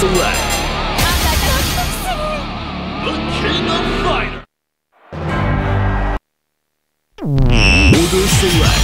select the King of Fighter. Order select.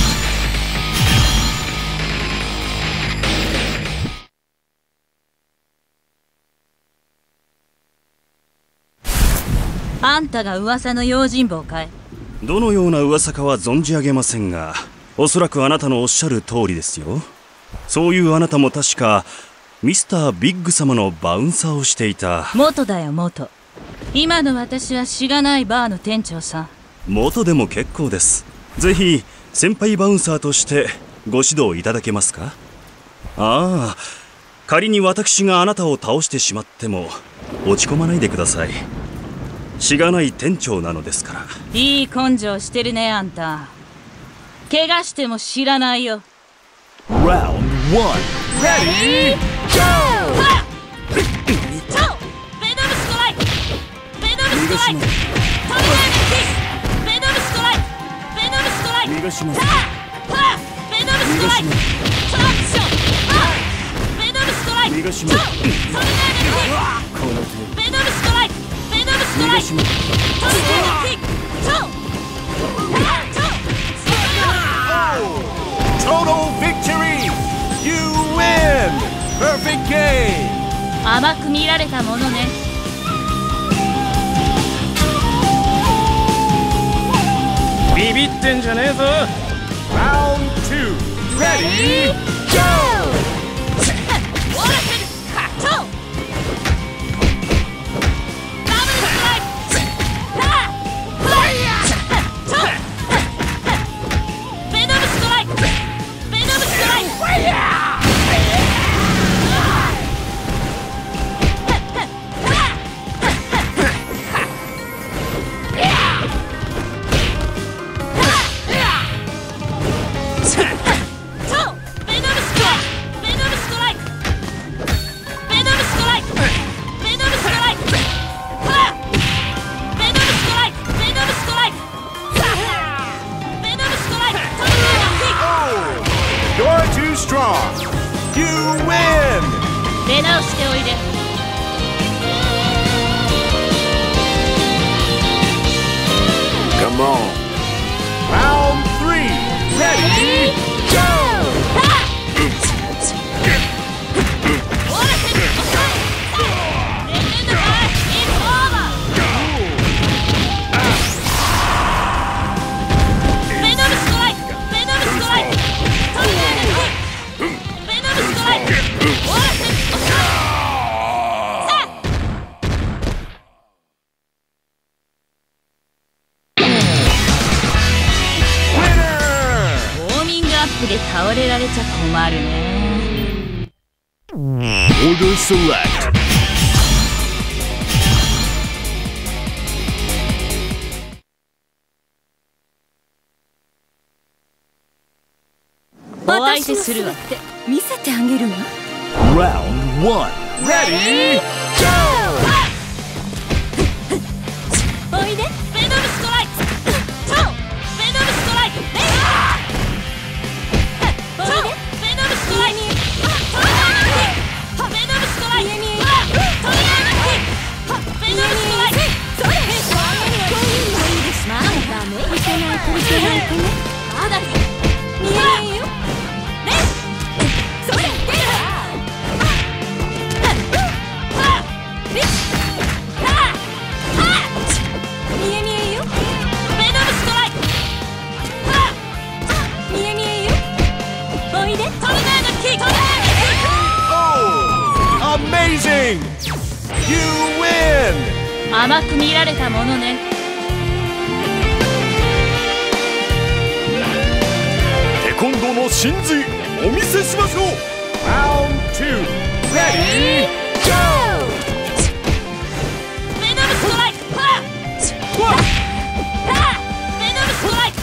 あんたが噂の用心棒かい？ どのような噂かは存じ上げませんが、おそらくあなたのおっしゃる通りですよ。そういうあなたも確かミスタービッグ様のバウンサーをしていた。 元だよ、元。今の私はしがないバーの店長さん。 元でも結構です。ぜひ先輩バウンサーとしてご指導いただけますか？ああ、仮に私があなたを倒してしまっても落ち込まないでください。しがない店長なのですから。 いい根性してるね、あんた。怪我しても知らないよ。 Round 1 Ready Go! ベノムストライク、ベノムストライク、トリガーのキック、ベノムストライク、ベノムストライク、ベノムストライク、トラクション、ベノムストライク、トリガーのキック、ベノムストライク、ベノムストライク、トリガーのキック、 Total victory! You win! Perfect game! 甘く見られたものね。 ビビってんじゃねえぞ。 Round 2 Ready Go! 出直しておいで。 Come on! Round 3 Ready Go! で倒れられちゃ困るね。 Order select. お相手するわ。 見せてあげるわ。 Round 1 Ready Go! おいで。ベノムストライク、超ベノムストライク、 Amazing! You win! 甘く見られたものね。 テコンドーの真髄お見せしましょう。 Round 2 Ready Go! ベノムストライク、ベノムストライク、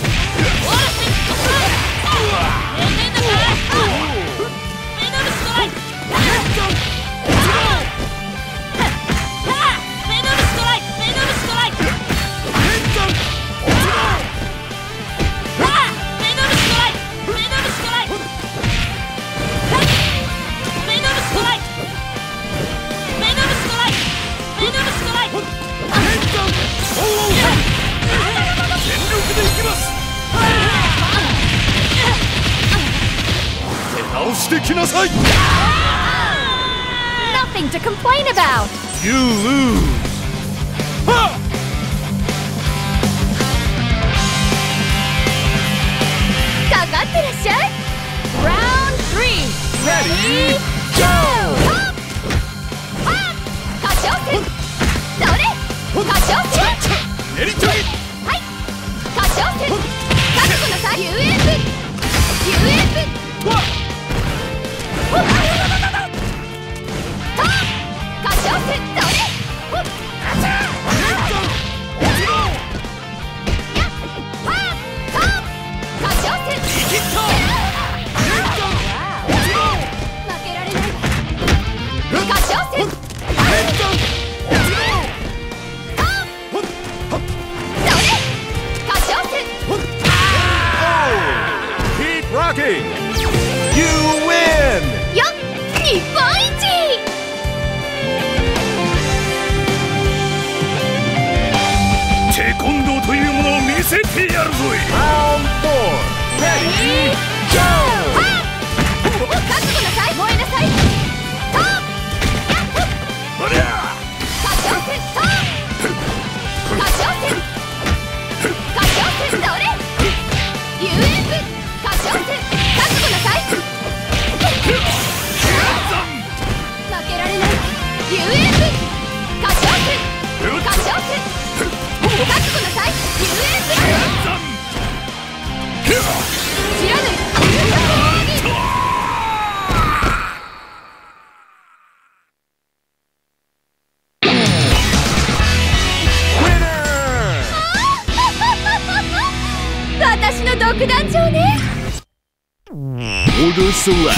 してきなさい。 Nothing to complain about. You lose. かかってらっしゃい。Round 3 Ready Go。 歌唱戦。それ歌唱戦。 やりたい。 はい、歌唱戦。覚悟なさい。遊園部遊園部。歌唱戦。それ You win! よっ、日本一。 テコンドーというものを見せてやるぞい。 Round 4 Ready Go。 覚悟なさい。燃えなさい。 ほりゃ歌唱戦。歌唱戦。歌唱戦。それ遊園部。歌唱戦。覚悟なさい。負けられない。遊園部。歌唱戦。歌唱戦。覚悟なさい。遊園部。知らぬ。私の独壇場ね。 Order select。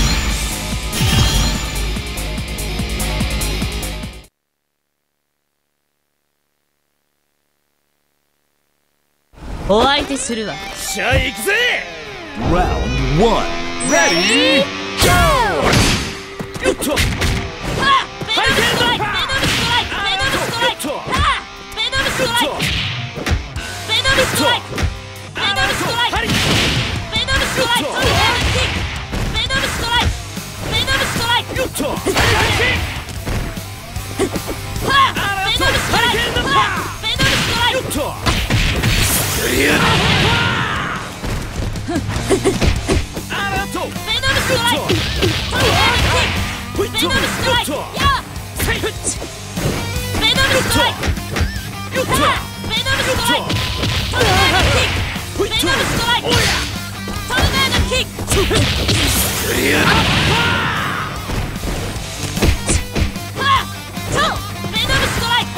お相手するわ。 しゃあ行くぜ。 Round 1 Ready Go。 よっと。 あ、ベノムストライク。ベノムストライク。ベノムストライク。あ、ベノムストライク。ベノムストライク。ベノムストライク。ベノムストライク。ベノムストライク。ベノムストライク。ベノムストライク。 よっと。 はあ、ベノムストライク。はあ、ベノムストライク。 よっと。 ベノムストライク。ベノムストライク。ベノムストライク。やあ。ベノムストライク。はあ、ベノムストライク。トルネードキック。ベノムストライク。トルネードキック。はあ、そう、ベノムストライク。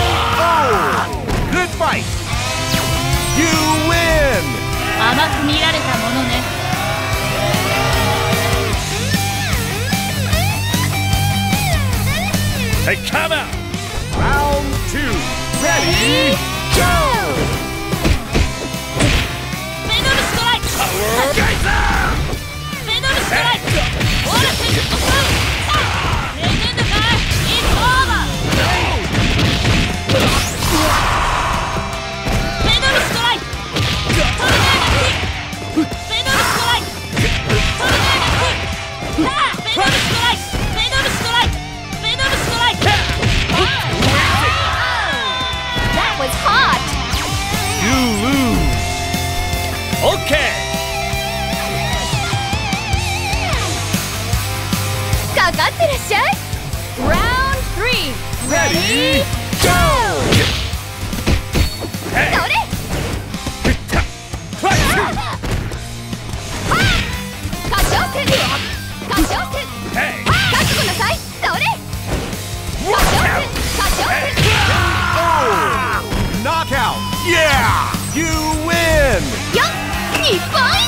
Good fight. You win. 甘く見られたものね。 Hey, come out. Round 2 Ready Go。 ベノムストライク。 Power Geyser。 ベノムストライク。オーラセンストライク。レジェンドかい。イッツオーバー。ベノムストライク。トルネードキック。ベノムストライク。トルネードキック。はあ、ベノムストライク。ベノムストライク。ベノムストライク。That was hot. You lose. Okay。 かかってらっしゃい。Round 3 Ready Go。 それ。歌唱戦。歌唱戦。 Hey。 覚悟なさい。それ。歌唱戦。歌唱戦。 Knockout. Yeah. You win. よっ、日本一。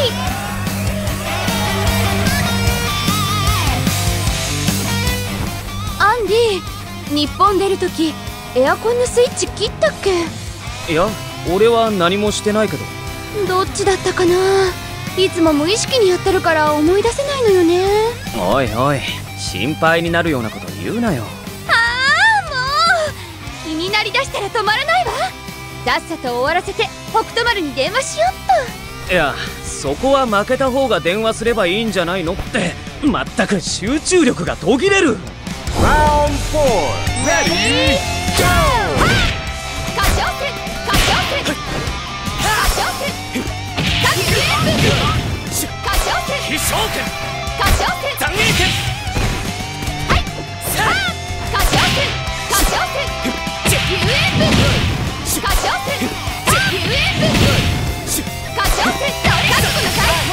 アンディ、日本出るときエアコンのスイッチ切ったっけ？ いや、俺は何もしてないけど。 どっちだったかな。いつも無意識にやってるから思い出せないのよね。 おいおい、心配になるようなこと言うなよ。 ああ、もう気になりだしたら止まらないわ。さっさと終わらせて北斗丸に電話しよっと。 いや、そこは負けた方が電話すればいいんじゃないのって。まったく集中力が途切れる。 ラウンド4 Ready Go。 歌唱戦歌唱戦歌唱戦各ゲーム歌唱戦飛翔剣歌唱戦残影剣。 はいさあ歌唱戦歌唱戦遊園部歌唱戦遊園部歌唱戦それ覚悟なさい。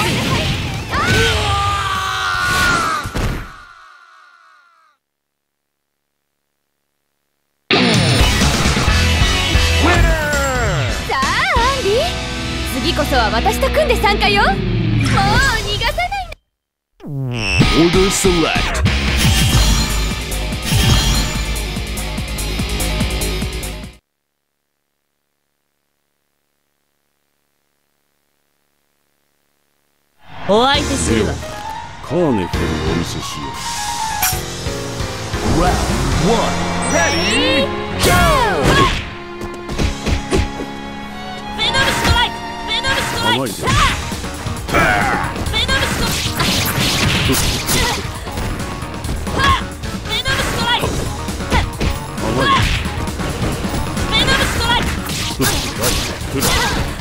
さあアンディ、次こそは私と組んで参加よ。もう逃がさないの。 Order Select。 お相手するわ。 カーネフェルをお見せしよう。Round 1 Ready Go。 ベノムストライクベノムストライクさあベノムストライクベノムストライクベノムストライク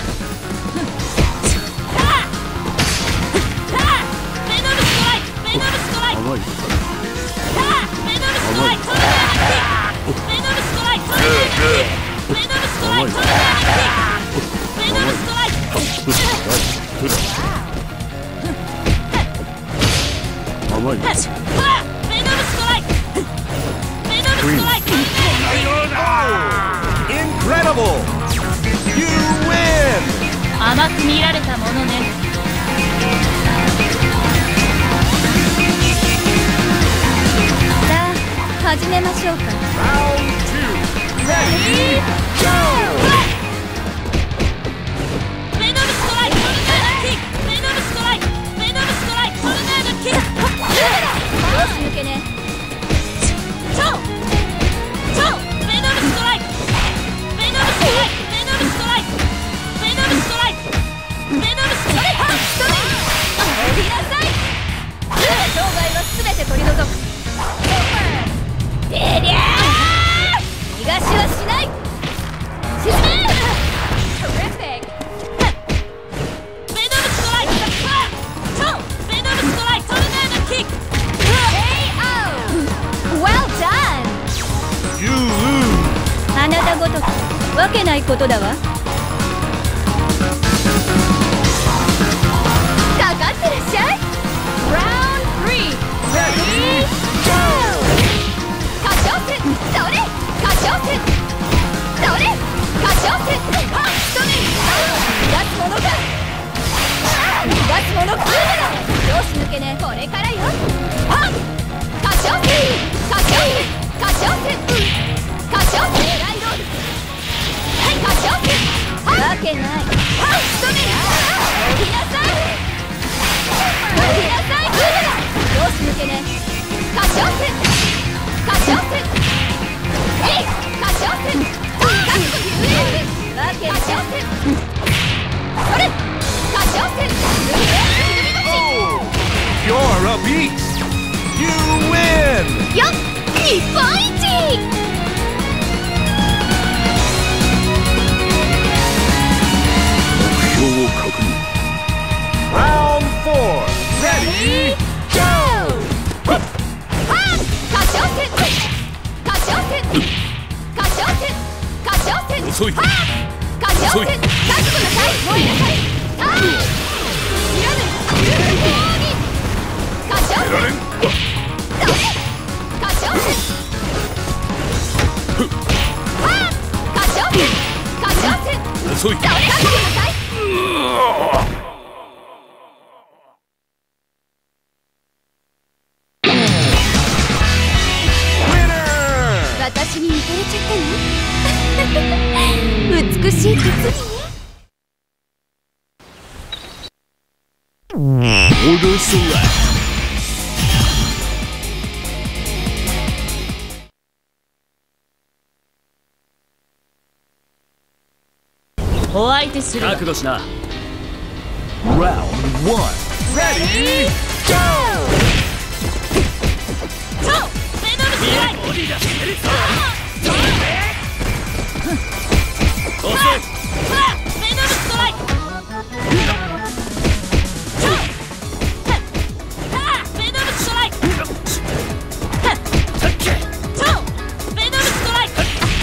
Incredible! You win! 甘く見られたものね。さあ始めましょうか。 Round 2 Ready Go！ ベノムストライクトルネードキックベノムストライクベノムストライクトルネードキックよし抜けね。超ベノムストライクベノムストライクベノムストライクベノムストライクベノムストライクストレイ降りなさい。障害は全て取り除く。でりゃー逃がしはしない。沈めTerrific! ベノムストライク超ベノムストライクトルネードキック KO! Well done! You lose! あなたごときわけないことだわ。かかってらっしゃい。 Round 3 Ready Go! 歌唱戦それ歌唱戦それ歌唱戦ストレイ逃がすものか逃がすものかよし抜けね。これからよ。歌唱戦歌唱戦歌唱戦歌唱戦ライド歌唱戦わけないストレイ降りなさい降りなさいよし抜けね。歌唱戦歌唱戦えい歌唱戦わけないそれ歌唱戦 You're a beast! You win! よっ日本一。 目標を確認。Round 4 Ready Go! 歌唱戦歌唱戦歌唱戦歌唱戦遅い。 歌唱戦覚悟なさい。燃えなさい。知らぬ歌唱戦それ歌唱戦歌唱戦歌唱戦遅い。 それ覚悟なさい。私に見とれちゃったの美しい鉄にね。 Order Select。 お相手するわ。 覚悟しな。 Round 1 Ready Go そうベノムストライクボディだ遅いベノムストライクそうベノムストライクそうベノムストライク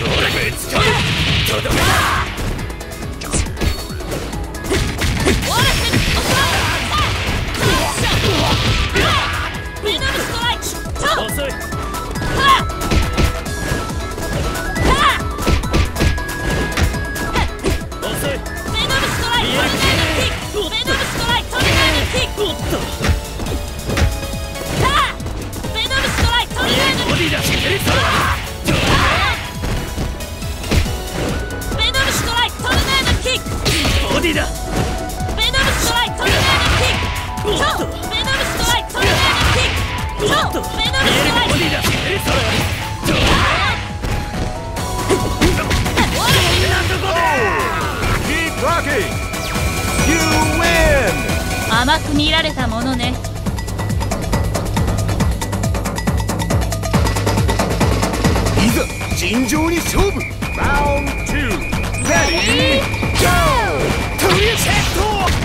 甘く見られたものね。 いざ尋常に勝負 Round 2 Ready Go トリセット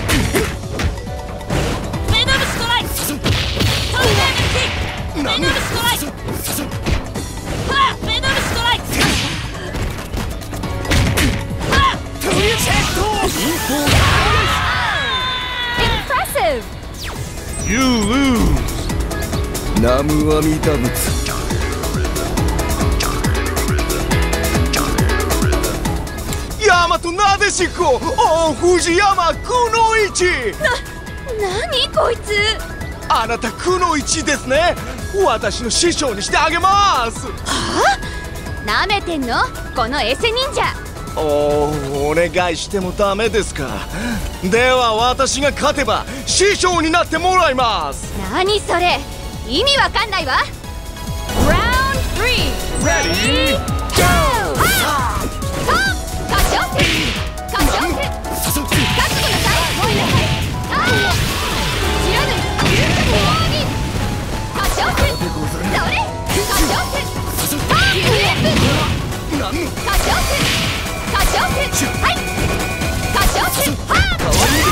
ベノムストライクトルネードキックベノムストライクベノムストライクトリセット Impressive! You lose ナムアミダ仏ヤマトなでしこお藤山くのいち何こいつあなたくのいちですね私の師匠にしてあげますはあ？なめてんのこのエセ忍者お願いしてもダメですかでは私が勝てば師匠になってもらいます何それ意味わかんないわ Round 3 Ready Go 歌唱戦覚悟なさい燃えなさい知らぬ勇者の王に歌唱戦それ歌唱戦遊園部歌唱戦歌唱戦はい歌唱戦はー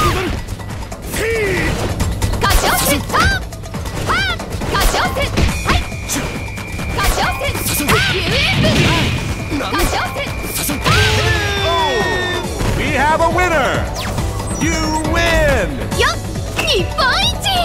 歌唱戦はー歌唱戦はい歌唱戦遊園部歌唱戦 We have a winner You win よっ日本一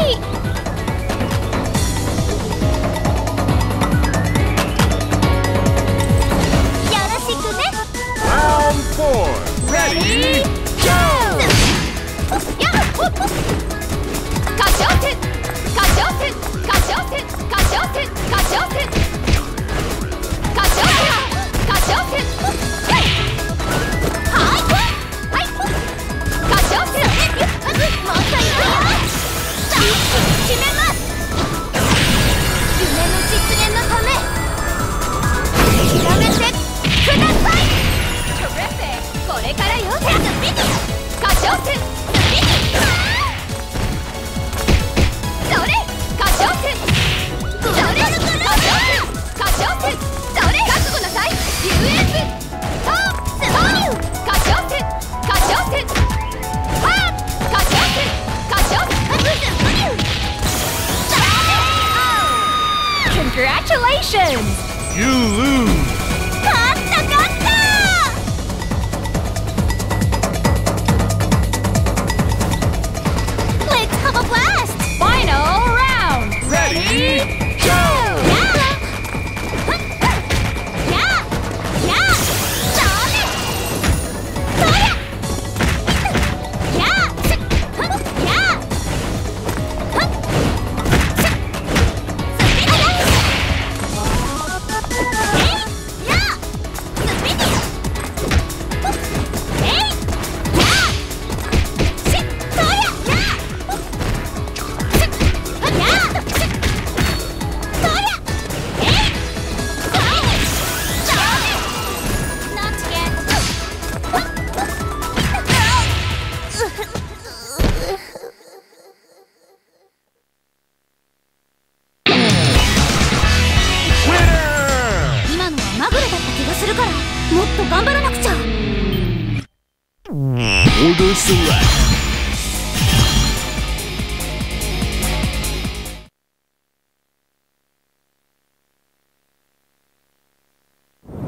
よろしくね Round 4 Ready Go やっ歌唱戦歌唱戦歌唱戦歌唱戦歌唱戦歌唱戦歌唱戦はいはい歌唱戦もっといくよ決めます夢の実現のため諦めてくださいこれからよ歌唱戦それ歌唱戦それ歌唱戦それ覚悟なさい遊園部歌唱戦歌唱戦は歌唱戦歌唱戦 Congratulations! You lose 勝った勝った Let's have a blast! Final round! Ready Go それ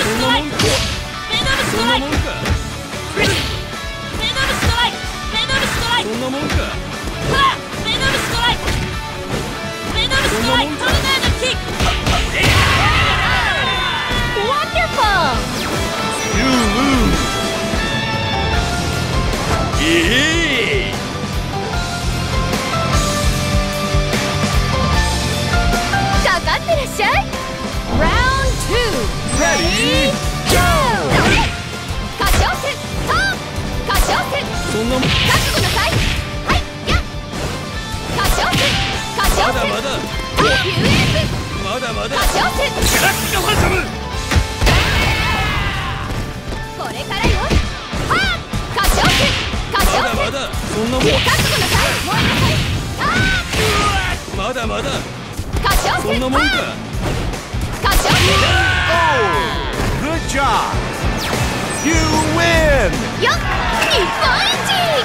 ムストライクベノムストライクベノムストライクベノムストライクそんなもんか。 ベノムストライクベノムストライクトルネードキックWonderful! You lose. かかってらっしゃい Round 2 Ready, go! 歌唱戦トーン歌唱戦そんなもん。 覚悟なさいはいや歌唱戦歌唱戦まだまだ。 トーン UF まだまだ。 歌唱戦ガラクタファントムこれからよはぁ歌唱戦歌唱戦まだまだ。そんなもん。 覚悟なさい燃えなさいあまだまだ。 ー歌唱戦そんなもんか。 歌唱戦 Good job. You win. よっ日本一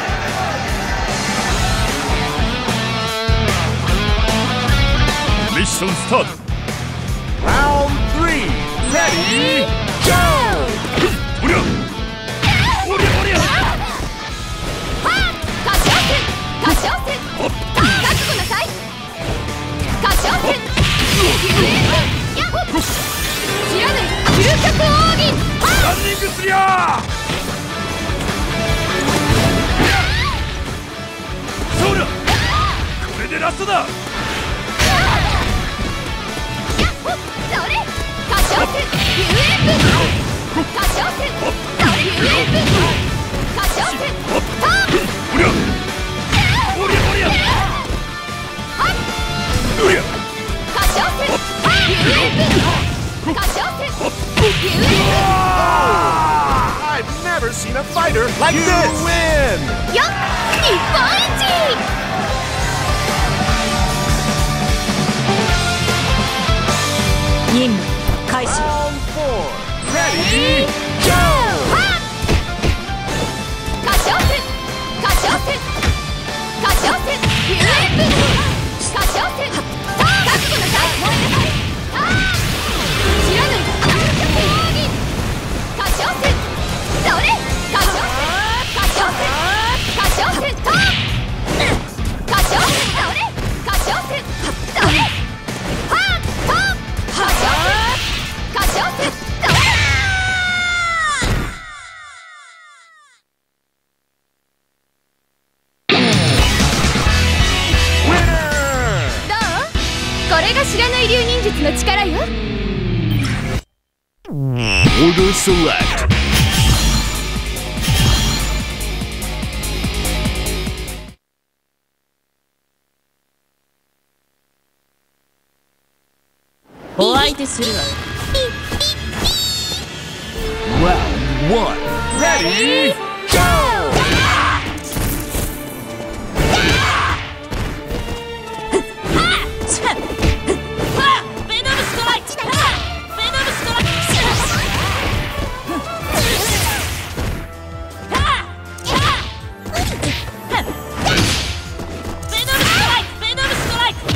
ミッションスタート Round 3. Ready, go! おりゃおりゃおりゃ歌唱戦歌唱戦覚悟なさい歌唱戦やっ知らぬ究極奥義ランニングすりゃそうだこれでラストだそれ歌唱戦 UF 歌唱戦それ UF 歌唱戦トーンおりゃおりゃおりゃおりゃ歌唱戦 UF 歌唱戦 UF I've never seen a fighter like this. You win. よっ日本一任務開始 Round 4. Ready, go! 歌唱戦歌唱戦歌唱戦 UF 歌唱戦覚悟なさい燃えなさい知らぬ究極奥義歌唱戦それ歌唱戦歌唱戦歌唱戦トーン歌唱戦それ歌唱戦それトーン歌唱戦歌唱戦それどうこれが知らない流忍術の力よ Order select. Round 1. Ready, go! ベノムストライクベノムストライクベノムストライク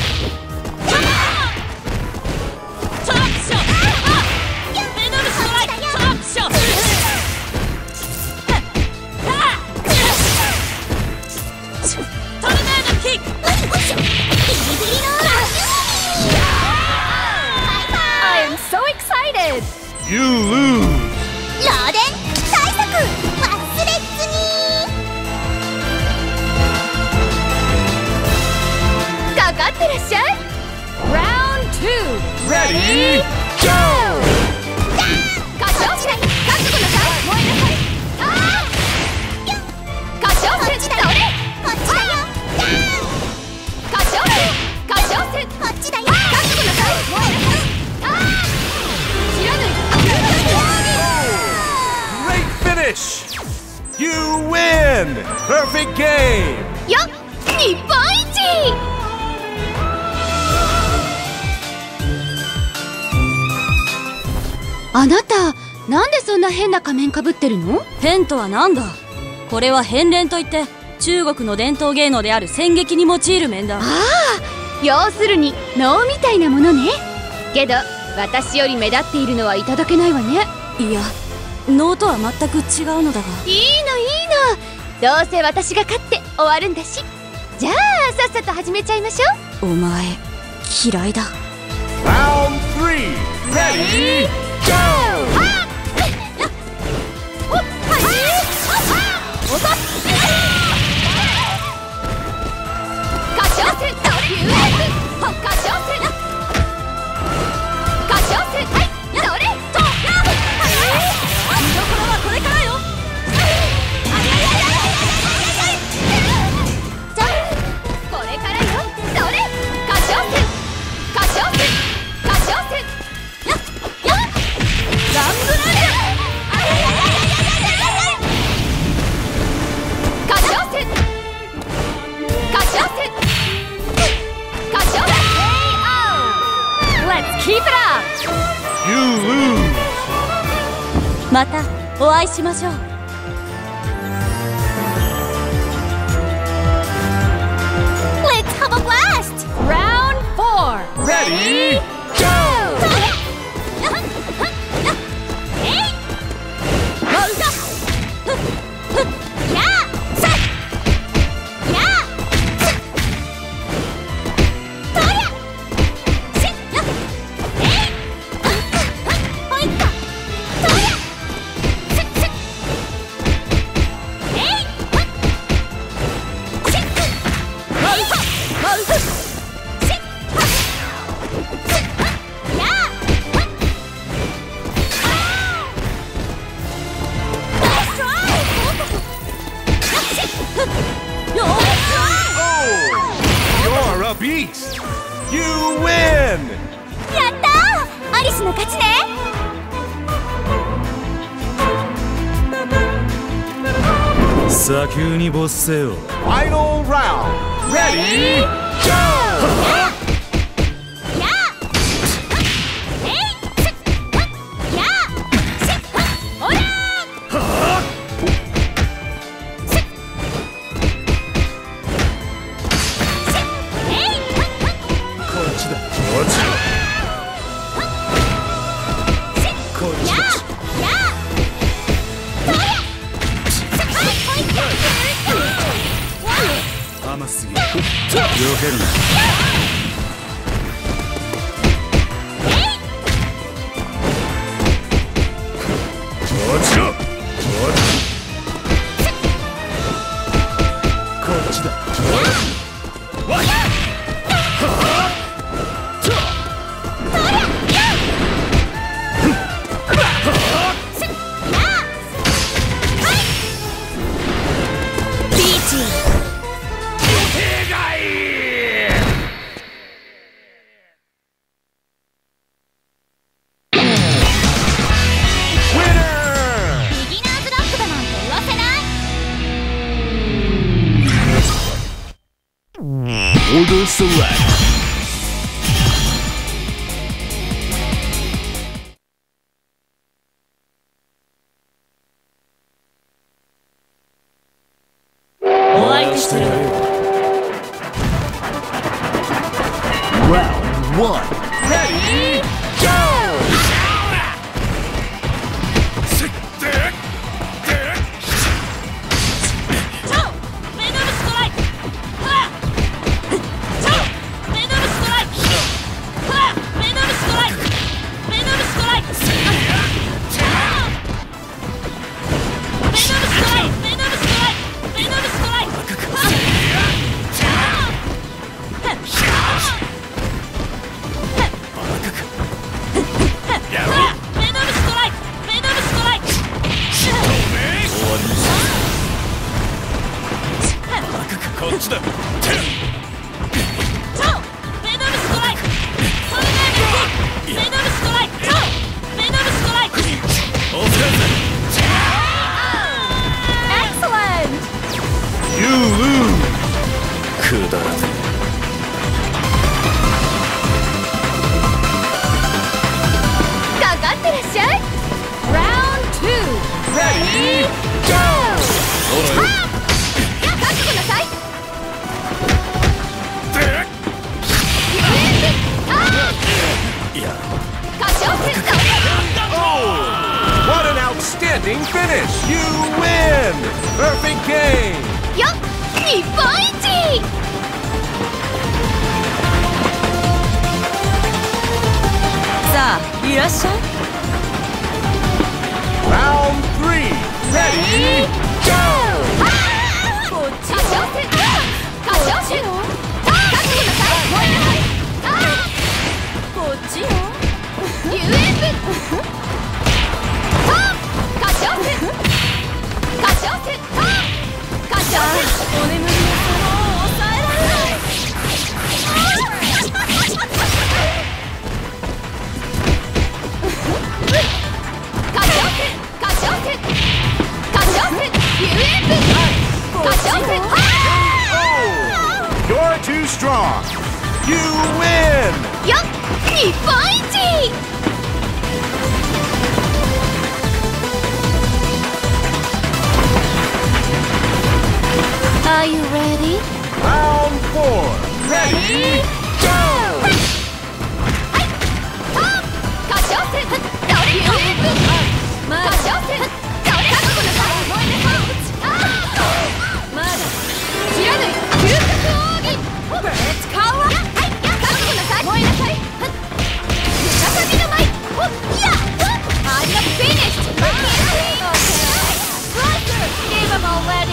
トラップショットベノムストライクトラップショットトルネードキックI am so excited! You lose. 漏電対策忘れずにかかってらっしゃい Round 2 Ready, Ready, go! 歌唱しない覚悟なさい燃えなさい歌唱するそれこっちだよ歌唱するこっちだよ覚悟なさい燃えなさい知らぬ Great finish! You win! Perfect game! よっ日本一あなたなんでそんな変な仮面かぶってるの？ 変とはなんだ。これは変臉といって中国の伝統芸能である戦劇に用いる面だ。 ああ要するに能みたいなものね。けど私より目立っているのはいただけないわね。 いや能とは全く違うのだが。 いいのどうせ私が勝って終わるんだし。じゃあさっさと始めちゃいましょう。 お前嫌いだ。 Round 3, ready, go! またお会いしましょう。 Let's have a blast! Round 4 Ready, go! You're a beast! You win! やったーアリスの勝ちね。 砂丘に没せよ。 Final round, ready, go! Order select. Round 1. Ready, go! っちだ。 超ベノムストライク。トルネードキック。ベノムストライク。超ベノムストライク。 お疲れ。 Excellent! You lose. くだらねかかってらっしゃい。Round 2 Ready Go! はっ覚悟なさい。 いや。 歌唱戦だ。 What an outstanding finish! You win! Perfect game! よっ日本一。さあいらっしゃい。 Round 3! Ready? Go! こっちよ。歌唱戦。覚悟なさい。燃えなさい。こっちよ。遊園部。歌唱戦。歌唱戦。歌唱戦。お眠りの様を抑えられない。歌唱戦。歌唱戦。歌唱戦。遊園部。歌唱戦。 You're too strong! You win! よっ日本一。Are you ready? Round 4! Ready? Go! 歌唱戦。歌唱戦。覚悟なさい。燃えなさい。まだ知らぬ究極奥義。使うわ。覚悟なさい。燃えなさい。ムササビの舞。やっ I'm not finished. Give him already.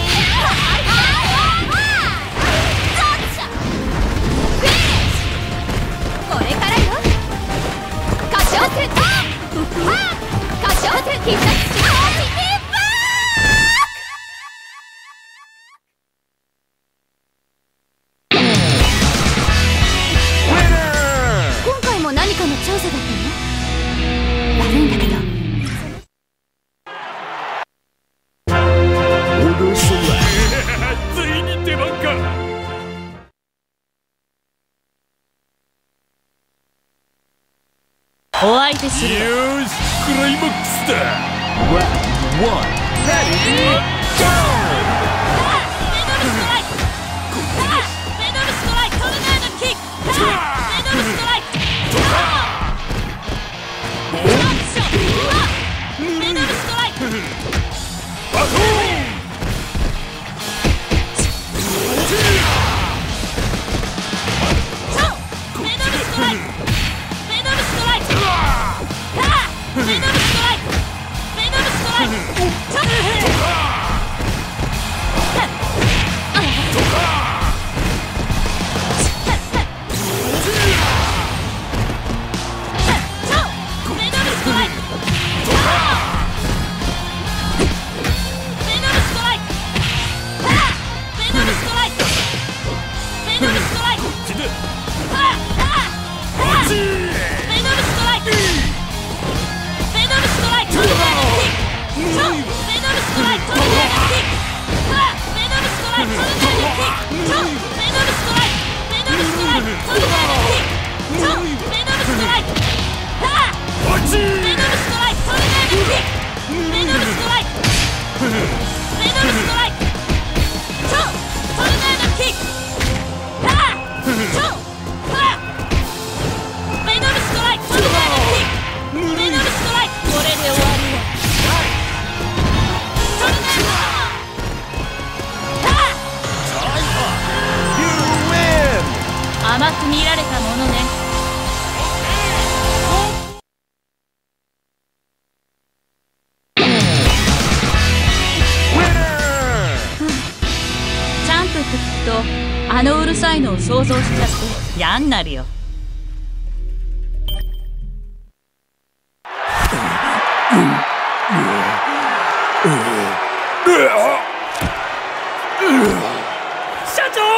Finish. これからよ。歌唱戦。歌唱戦。必殺技。今回も何かの調査だったの？悪いんだけど。 Order select. ついに出番か。 お相手するわ。 よーし、クライマックスだ。 Round 1. Ready? Go! ベノムストライク。ベノムストライク。トルネードキック。ベノムストライク。ベノムストライク。 バトン。 ベノムストライク。ベノムストライク。ベノムストライク。ベノムストライク。甘く見られたものね。チャンプって聞くとあのうるさいのを想像しちゃって嫌になるよ。 社長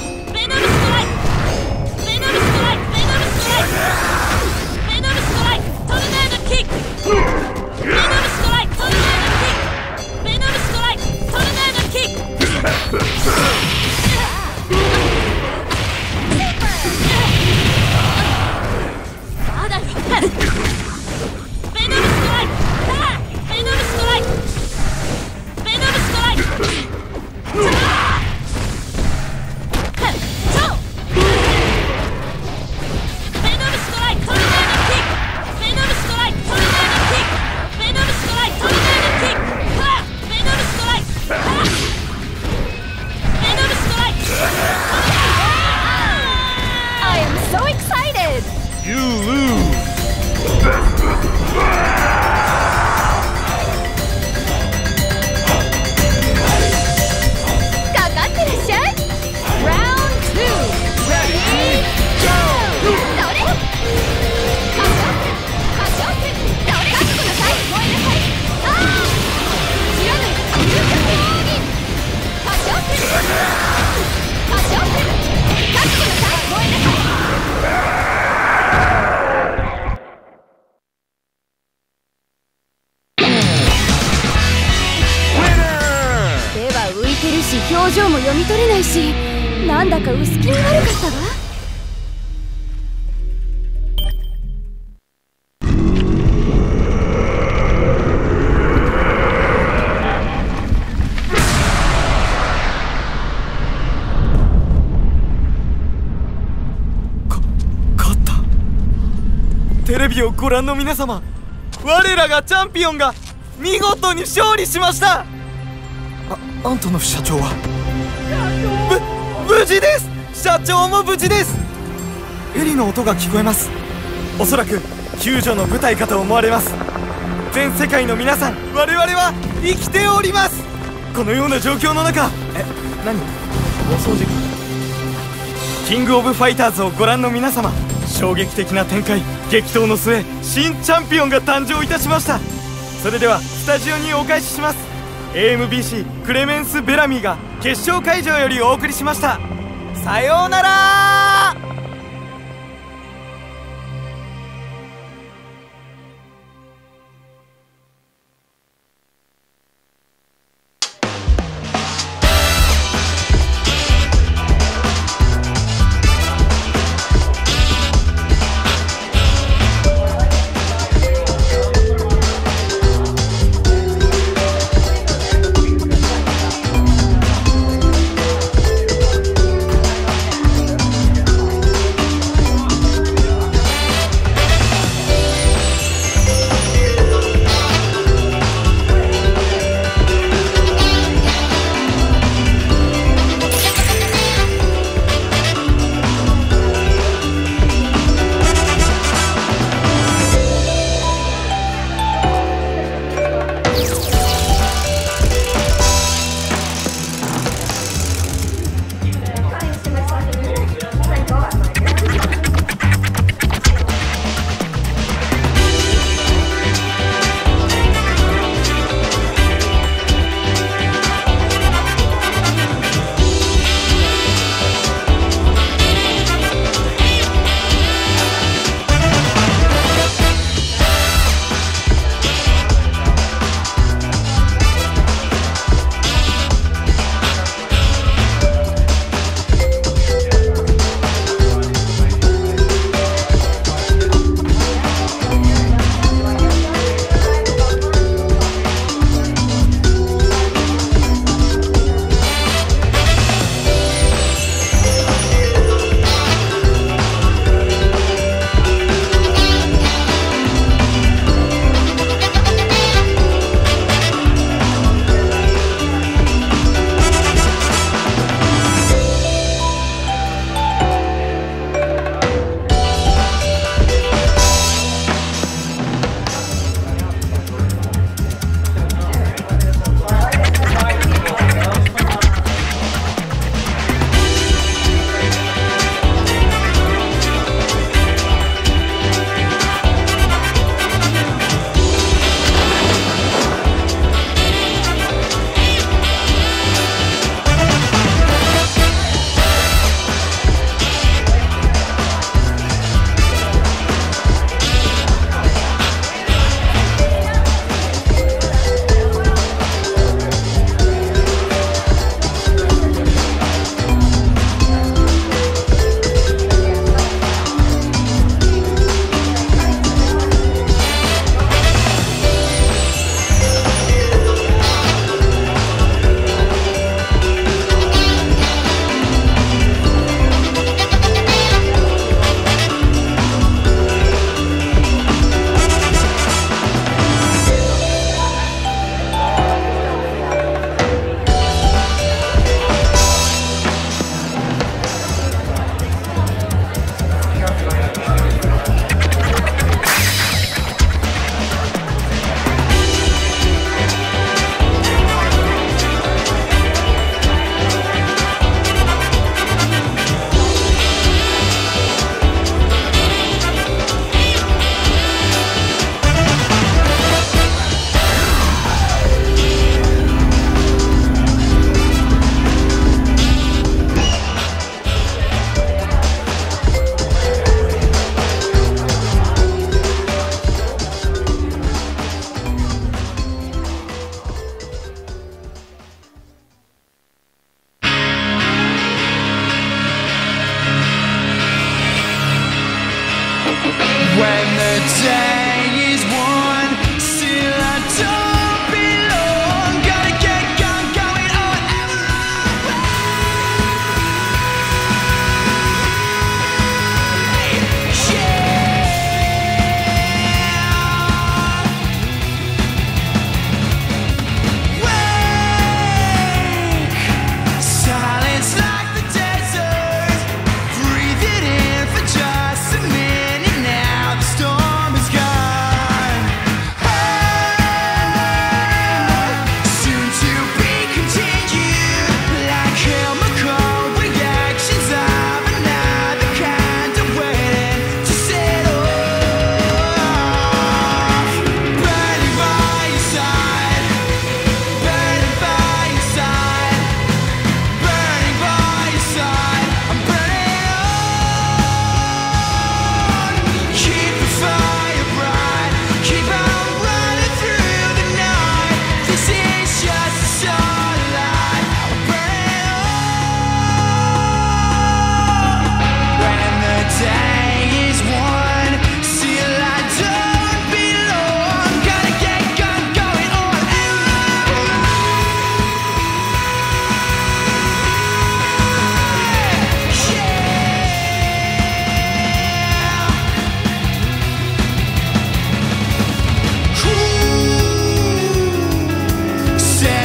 ベノムストライクベノムストライクベノムストライクベノムストライクトルネードキックベノムストライクトルネードキックベノムストライクトルネードキックまだよベノムストライクベノムストライクベノムストライク You lose. かかってらっしゃい Round 2 Ready Go それ足を振るそれ覚悟なさい燃えなさい知らぬ勇気に足を振る足を振る覚悟なさい燃えなさい浮いてるし表情も読み取れないしなんだか薄気味悪かったわ。 勝った。テレビをご覧の皆様、我らがチャンピオンが見事に勝利しました。アントノフ社長は無事です。社長も無事です。ヘリの音が聞こえます。おそらく救助の部隊かと思われます。全世界の皆さん、我々は生きております。このような状況の中、何？お掃除か？キングオブファイターズをご覧の皆様、衝撃的な展開、激闘の末、新チャンピオンが誕生いたしました。それではスタジオにお返しします。AMBC クレメンス・ベラミーが決勝会場よりお送りしました。さようなら。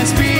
dance beat.